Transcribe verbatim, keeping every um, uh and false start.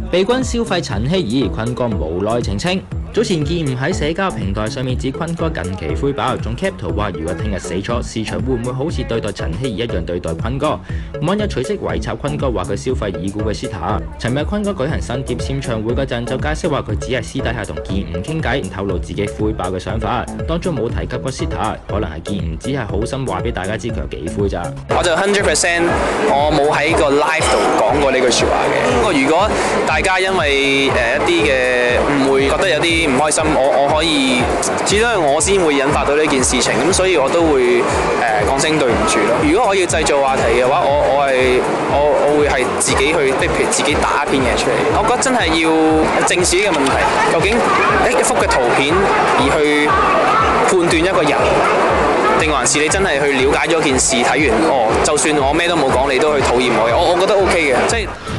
被軍消費陳希怡，坤哥無奈澄清。早前見唔喺社交平台上面指坤哥近期灰爆，仲 cap 圖話如果聽日死咗，市場會唔會好似對待陳希怡一樣對待坤哥？網友隨即圍插坤哥話佢消費已故嘅 Sita。尋日坤哥舉行新碟簽唱會嗰陣就解釋話佢只係私底下同健吾傾偈，唔透露自己灰爆嘅想法，當中冇提及過 Sita， 可能係健吾只係好心話俾大家知佢有幾灰咋。 我就 hundred percent 我冇喺個 live 度講過呢句説話嘅。不過如果大家因為誒一啲嘅誤會覺得有啲唔開心，我我可以，始終係我先會引發到呢件事情，咁所以我都會誒、呃、講聲對唔住咯。如果我要製造話題嘅話，我我係我我會係自己去，即譬如自己打一篇嘢出嚟。我覺得真係要正視呢個問題，究竟一幅嘅圖片而去判斷一個人，定還是你真係去了解咗件事，睇完哦，就算我咩都冇講，你都去討厭我嘅，我我覺得 OK 嘅，即係。